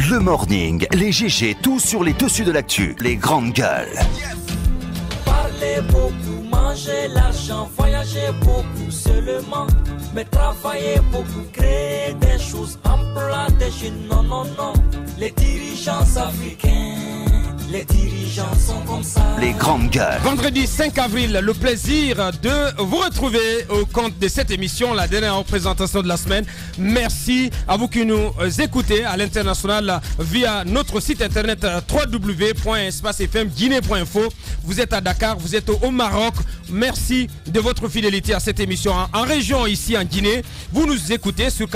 Le morning, les GG, tout sur les dessus de l'actu, les grandes gueules. Parler beaucoup, manger l'argent, voyager beaucoup seulement, mais travailler beaucoup, créer des choses, emploi des jeunes, non, non, non. Les dirigeants africains, les dirigeants sont comme ça. Les grandes gueules. Vendredi 5 avril, le plaisir de vous retrouver au compte de cette émission, la dernière représentation de la semaine. Merci à vous qui nous écoutez à l'international via notre site internet www.espacefmguinée.info. Vous êtes à Dakar, vous êtes au Maroc. Merci de votre fidélité à cette émission. En région, ici en Guinée, vous nous écoutez sur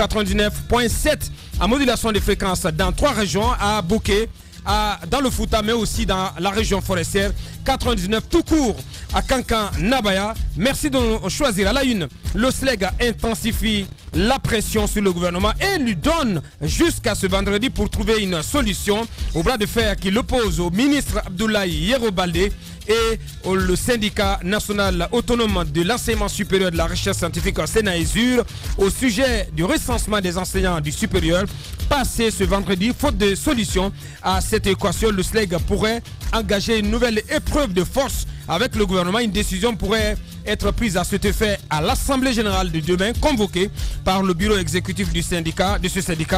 99.7 en modulation de fréquences dans 3 régions, à Bouquet, dans le Fouta, mais aussi dans la région forestière, 99 tout court à Kankan, Nabaya. Merci de nous choisir. À la une, le SLEG intensifie la pression sur le gouvernement et lui donne jusqu'à ce vendredi pour trouver une solution au bras de fer qui l'oppose au ministre Abdoulaye Yerobalde et le syndicat national autonome de l'enseignement supérieur de la recherche scientifique Sénaïsur au sujet du recensement des enseignants du supérieur. Passé ce vendredi, faute de solution à cette équation, le SLEG pourrait engager une nouvelle épreuve de force avec le gouvernement. Une décision pourrait être prise à cet effet à l'Assemblée générale de demain, convoquée par le bureau exécutif de ce syndicat.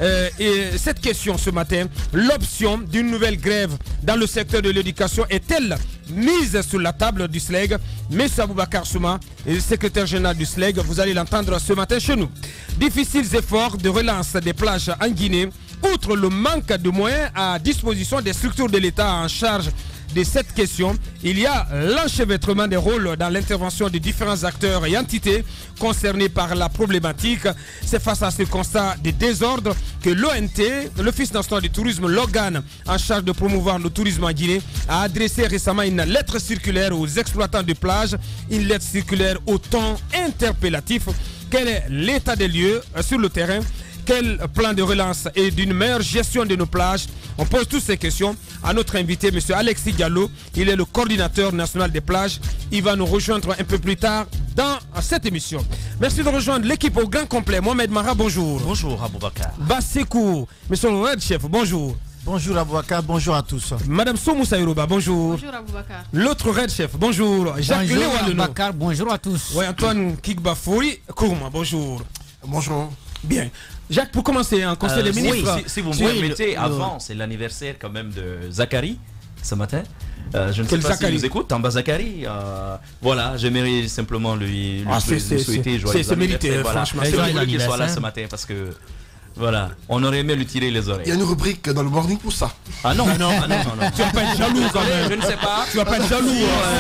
Et cette question ce matin, l'option d'une nouvelle grève dans le secteur de l'éducation est-elle mise sur la table du SLEG? Monsieur Aboubakar Souma, secrétaire général du SLEG, vous allez l'entendre ce matin chez nous. Difficiles efforts de relance des plages en Guinée. Outre le manque de moyens à disposition des structures de l'État en charge de cette question, il y a l'enchevêtrement des rôles dans l'intervention de différents acteurs et entités concernés par la problématique. C'est face à ce constat de désordre que l'ONT, l'Office national du tourisme, l'organe en charge de promouvoir le tourisme en Guinée, a adressé récemment une lettre circulaire aux exploitants de plage, une lettre circulaire au ton interpellatif. Quel est l'état des lieux sur le terrain? Quel plan de relance et d'une meilleure gestion de nos plages? On pose toutes ces questions à notre invité, M. Alexis Diallo. Il est le coordinateur national des plages. Il va nous rejoindre un peu plus tard dans cette émission. Merci de rejoindre l'équipe au grand complet. Mohamed Mara, bonjour. Bonjour Aboubakar. Bassekou, M. le Red Chef, bonjour. Bonjour Aboubakar, bonjour à tous. Madame Soumoussa Yoruba, bonjour. Bonjour Aboubakar. L'autre Red Chef, bonjour. Jacques Bonjour Aboubakar, bonjour à tous. Oui, Antoine Kikbafouri Kourma, bonjour. Bonjour. Bien. Jacques, pour commencer, un conseil des ministres. Oui, si vous me permettez, avant, c'est l'anniversaire quand même de Zachary, ce matin. Je ne sais pas s'il nous écoute, Tamba Zachary. Voilà, j'aimerais simplement lui souhaiter joyeux anniversaire. C'est mérité, franchement. C'est voulu qu'il soit là ce matin parce que... Voilà, on aurait aimé lui tirer les oreilles. Il y a une rubrique dans le morning pour ça. Ah non, non. Tu vas pas être jaloux quand même. Je ne sais pas. Tu vas pas être jaloux.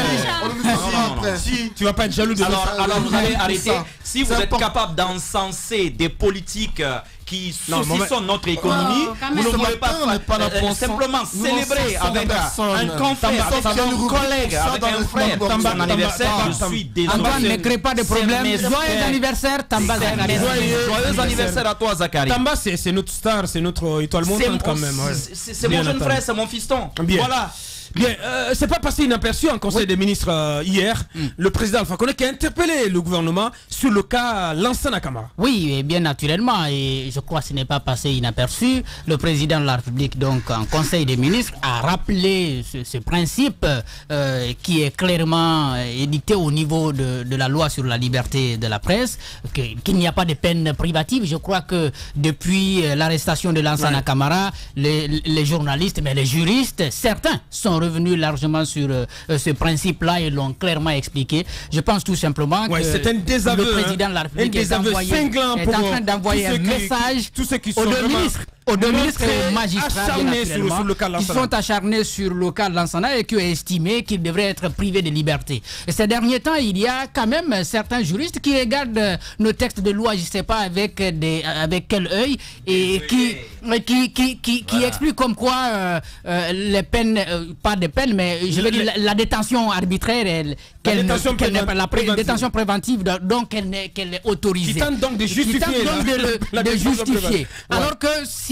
Tu vas pas être jaloux de alors vous allez arrêter. Si vous êtes capable d'encenser des politiques qui saucissent notre économie, vous ne pouvez pas simplement célébrer avec un confrère, avec un collègue, avec un frère son anniversaire. Je suis désolé. Antoine, ne crée pas de problème. Joyeux anniversaire, Tamba Zachary. Joyeux anniversaire à toi, Zachary. Tamba, c'est notre star, c'est notre étoile montante quand même. C'est mon jeune frère, c'est mon fiston. Voilà. Bien, c'est pas passé inaperçu en Conseil des ministres hier. Le président Alpha Condé qui a interpellé le gouvernement sur le cas Lansana Camara. Oui, et bien naturellement, et je crois que ce n'est pas passé inaperçu. Le président de la République, donc en Conseil des ministres, a rappelé ce principe qui est clairement édicté au niveau de la loi sur la liberté de la presse, qu'il n'y a pas de peine privative. Je crois que depuis l'arrestation de Lansana Camara, les journalistes, mais les juristes, certains sont revenus largement sur ce principe-là et l'ont clairement expliqué. Je pense tout simplement que le président de la République est en train d'envoyer un message aux deux ministres. Aux deux ministres et aux magistrats qui sont acharnés sur le cas de Lansana et qui ont estimé qu'ils devraient être privés de liberté. Et ces derniers temps, il y a quand même certains juristes qui regardent nos textes de loi, je ne sais pas avec quel œil, et qui expliquent comme quoi les peines, pas de peines, mais je veux dire la détention arbitraire, la détention préventive, donc qu'elle est autorisée. Qui tente donc de justifier. Alors que si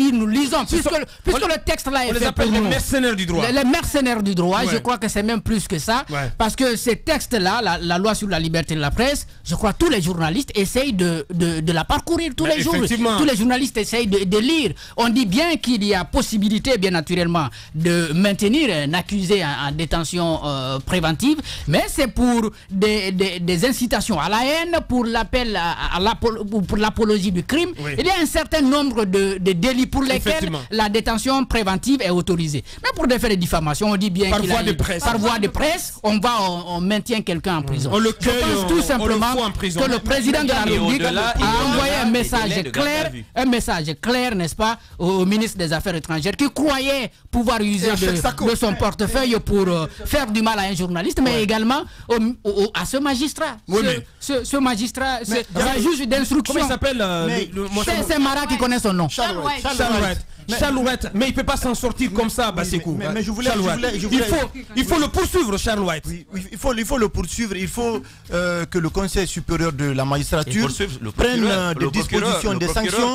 si nous lisons, puisque le texte là est fait pour nous. Les mercenaires du droit. Les mercenaires du droit, je crois que c'est même plus que ça. Parce que ces textes-là, la loi sur la liberté de la presse, je crois que tous les journalistes essayent de la parcourir tous les jours. Tous les journalistes essayent de lire. On dit bien qu'il y a possibilité, bien naturellement, de maintenir un accusé en détention préventive, mais c'est pour des incitations à la haine, pour l'appel pour l'apologie du crime. Il y a un certain nombre de délits pour lesquels la détention préventive est autorisée. Mais pour des faits de diffamation, on dit bien qu'il a par voie de presse, on maintient quelqu'un en prison. On le cueille, je pense tout simplement que le président de la République a envoyé un message clair, n'est-ce pas, au ministre des Affaires étrangères qui croyait pouvoir user de son portefeuille pour faire du mal à un journaliste, mais également à ce magistrat. Ce magistrat, c'est un juge d'instruction. Comment il s'appelle c'est Mara qui connaît son nom. Chalouette, mais il ne peut pas s'en sortir comme ça, Basekou. Mais il faut le poursuivre, Charles White. Oui, il faut le poursuivre. Il faut que le Conseil supérieur de la magistrature prenne des dispositions, des sanctions,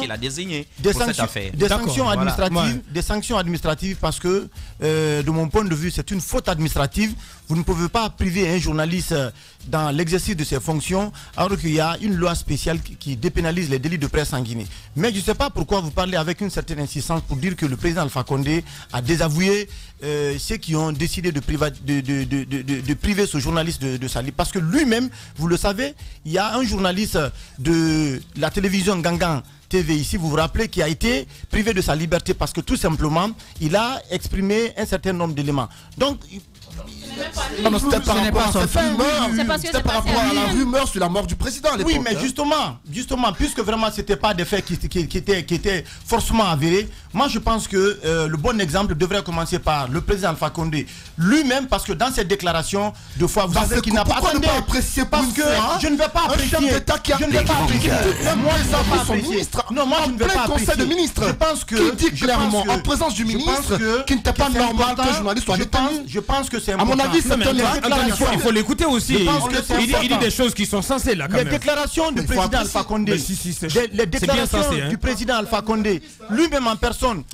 des sanctions administratives, parce que de mon point de vue, c'est une faute administrative. Vous ne pouvez pas priver un journaliste dans l'exercice de ses fonctions alors qu'il y a une loi spéciale qui dépénalise les délits de presse en Guinée. Mais je ne sais pas pourquoi vous parlez avec une certaine insistance pour dire que le président Alpha Condé a désavoué ceux qui ont décidé de priver ce journaliste de sa liberté. Parce que lui-même, vous le savez, il y a un journaliste de la télévision Gangan TV ici, vous vous rappelez, qui a été privé de sa liberté parce que tout simplement, il a exprimé un certain nombre d'éléments. Donc, c'était par rapport à la rumeur sur la mort du président à l'époque. Oui, mais justement, puisque vraiment c'était pas des faits qui étaient forcément avérés, moi je pense que le bon exemple devrait commencer par le président Alpha Condé lui-même, parce que dans ses déclarations, de fois, vous savez qu'il n'a pas attendé. Parce que je ne vais pas apprécier. Un chef d'État qui a moi je ne vais pas apprécier. Non, moi je ne vais pas apprécier. Conseil de ministres. Je pense que qui dit clairement en présence du ministre qu'il n'était pas normal qu'un journaliste soit détenu. Je pense que c'est à mon avis, c'est il faut l'écouter aussi. Il dit des choses qui sont sensées là quand même. Les déclarations du président Alpha Condé, les déclarations du président Alpha Condé, lui-même en personne,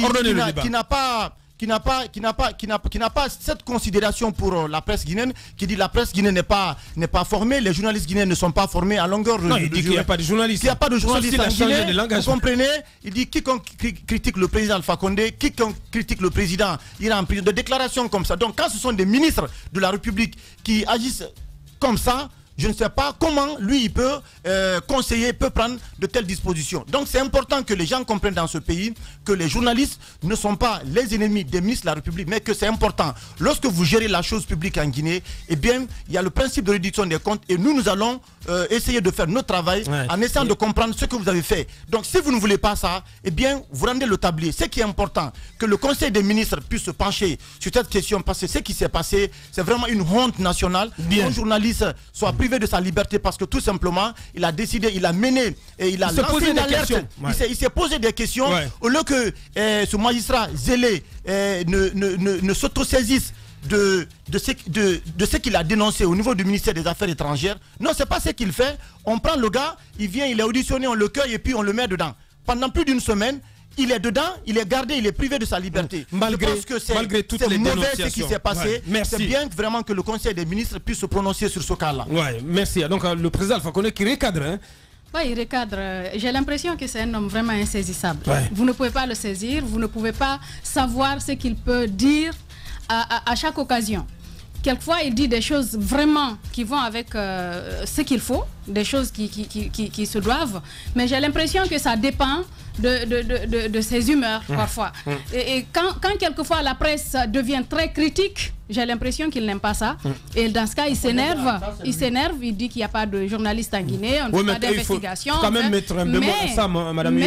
qui n'a pas cette considération pour la presse guinéenne, qui dit la presse guinéenne n'est pas formée, les journalistes guinéens ne sont pas formés en longueur de il dit qu'il n'y a pas de journalistes. Il n'y a pas de journalistes en Guinée, vous comprenez? Il dit quiconque critique le président Alpha Condé, quiconque critique le président, il a en prison. De déclarations comme ça. Donc quand ce sont des ministres de la République qui agissent comme ça, je ne sais pas comment lui il peut conseiller, peut prendre de telles dispositions. Donc c'est important que les gens comprennent dans ce pays que les journalistes ne sont pas les ennemis des ministres de la République, mais que c'est important. Lorsque vous gérez la chose publique en Guinée, eh bien il y a le principe de réduction des comptes et nous allons essayer de faire notre travail en essayant de comprendre ce que vous avez fait. Donc si vous ne voulez pas ça, eh bien vous rendez le tablier. Ce qui est important, que le Conseil des ministres puisse se pencher sur cette question, parce que ce qui s'est passé, c'est vraiment une honte nationale. Un journaliste soit privé de sa liberté parce que tout simplement il a décidé, il a mené et il a lancé une alerte. Il s'est posé des questions au lieu que ce magistrat zélé ne s'autosaisisse de ce qu'il a dénoncé au niveau du ministère des Affaires étrangères. Non, c'est pas ce qu'il fait. On prend le gars, il vient, il est auditionné, on le cueille et puis on le met dedans. Pendant plus d'une semaine, il est dedans, il est gardé, il est privé de sa liberté. Malgré toutes les mauvais ce qui s'est passé. C'est bien vraiment que le Conseil des ministres puisse se prononcer sur ce cas-là. Merci. Donc le président Alpha Condé qui recadre. Hein? Oui, il recadre. J'ai l'impression que c'est un homme vraiment insaisissable. Vous ne pouvez pas le saisir, vous ne pouvez pas savoir ce qu'il peut dire à chaque occasion. Quelquefois, il dit des choses vraiment qui vont avec ce qu'il faut, des choses qui se doivent, mais j'ai l'impression que ça dépend de ses humeurs parfois. Et quand quelquefois la presse devient très critique, j'ai l'impression qu'il n'aime pas ça. Et dans ce cas, il s'énerve, il dit qu'il n'y a pas de journaliste en Guinée, on ne fait pas d'investigation. Il faut quand même mettre un bémol à ça, madame.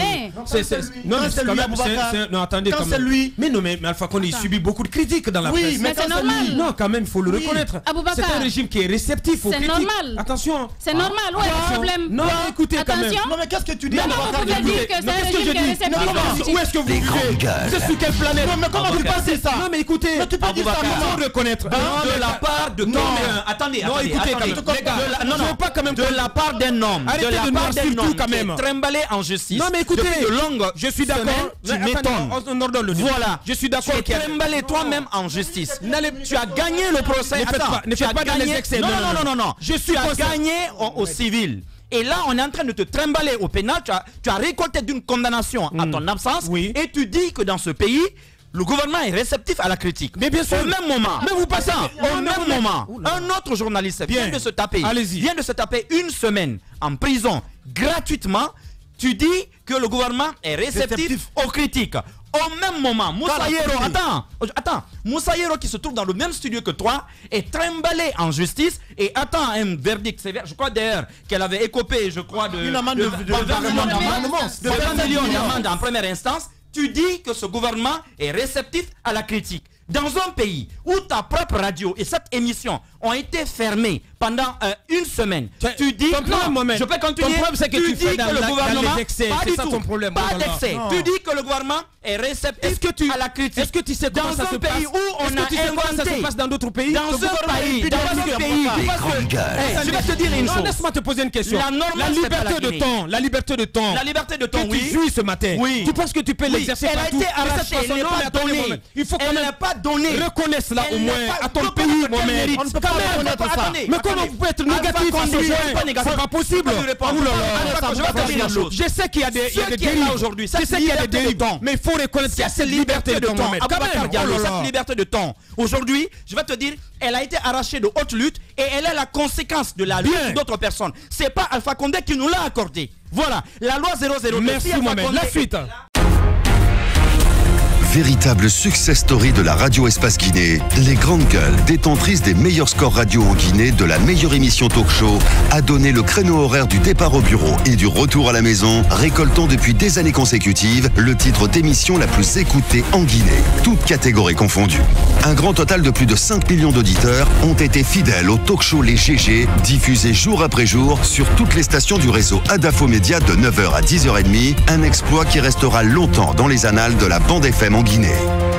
Non, attendez, quand même. Mais Alpha Condé, il subit beaucoup de critiques dans la presse. Oui, mais c'est normal. Non, quand même, il faut le reconnaître. C'est un régime qui est réceptif aux critiques. C'est normal. Attention. C'est normal. Sénégal, où est le problème? Non, écoutez quand même. Attention. Non, mais qu'est-ce que tu dis? Non, vous pouvez dire que c'est un régime qui est réceptif. Où est-ce que vous vivez? Vous êtes sur quelle planète? Non, mais comment tu passes ça? Non, mais écoutez, mais tu peux dire ça comment reconnaître? De la part de attendez, écoutez quand même. Les gars, non, pas quand même. De la part d'un homme. Arrêtez de noircir tout quand même. Trimballé en justice. Non, mais écoutez, je suis d'accord. Tu m'étonnes. On ordonne le débat. Voilà. Je suis d'accord. Tu es trimballé toi-même en justice. Tu as gagné le procès. Ne faites pas dans les excès. Non. Je suis gagné au civil. Et là, on est en train de te trimballer au pénal. Tu as récolté d'une condamnation à ton absence. Oui. Et tu dis que dans ce pays, le gouvernement est réceptif à la critique. Mais bien sûr. Au même moment. Mais vous passez. Au même moment, un autre journaliste vient de se taper une semaine en prison gratuitement. Tu dis que le gouvernement est réceptif aux critiques. Au même moment, Moussa Yero qui se trouve dans le même studio que toi est trimballé en justice et attend un verdict sévère. Je crois d'ailleurs qu'elle avait écopé, de 20 millions d'amende en première instance. Tu dis que ce gouvernement est réceptif à la critique. Dans un pays où ta propre radio et cette émission ont été fermées pendant une semaine, tu dis je peux continuer. Ton problème, c'est que tu dis que le gouvernement pas du tout, pas d'excès. Tu dis que le gouvernement est réceptif à la critique. Est-ce que tu sais comment ça se passe? Dans un pays où on a inventé, ça se passe dans d'autres pays? Dans un pays, je vais te dire une chose. Laisse-moi te poser une question. La liberté de ton, oui. Tu jouis ce matin. Oui. Tu penses que tu peux l'exercer partout? Elle a été arrachée, elle n'est pas donnée. Il faut qu'elle n'est pas donnée. Reconnaisse là au moins à ton pays, Mohamed. On ne peut pas reconnaître ça. Mais comment vous pouvez être négatif à ce point? C'est pas possible. Je sais qu'il y a des dérives aujourd'hui. Je sais qu'il y a des dérives. Mais il faut reconnaître qu'il y a cette liberté de ton. Cette liberté de ton. Aujourd'hui, je vais te dire, elle a été arrachée de haute lutte et elle est la conséquence de la lutte d'autres personnes. C'est pas Alpha Condé qui nous l'a accordé. Voilà, la loi 002. Merci Mohamed. La suite. Véritable success story de la radio Espace Guinée, les grandes gueules, détentrices des meilleurs scores radio en Guinée, de la meilleure émission talk show, a donné le créneau horaire du départ au bureau et du retour à la maison, récoltant depuis des années consécutives le titre d'émission la plus écoutée en Guinée, toutes catégories confondues. Un grand total de plus de 5 millions d'auditeurs ont été fidèles au talk show Les GG, diffusé jour après jour sur toutes les stations du réseau Adafo Média de 9h à 10h30, un exploit qui restera longtemps dans les annales de la bande FM en Guinée.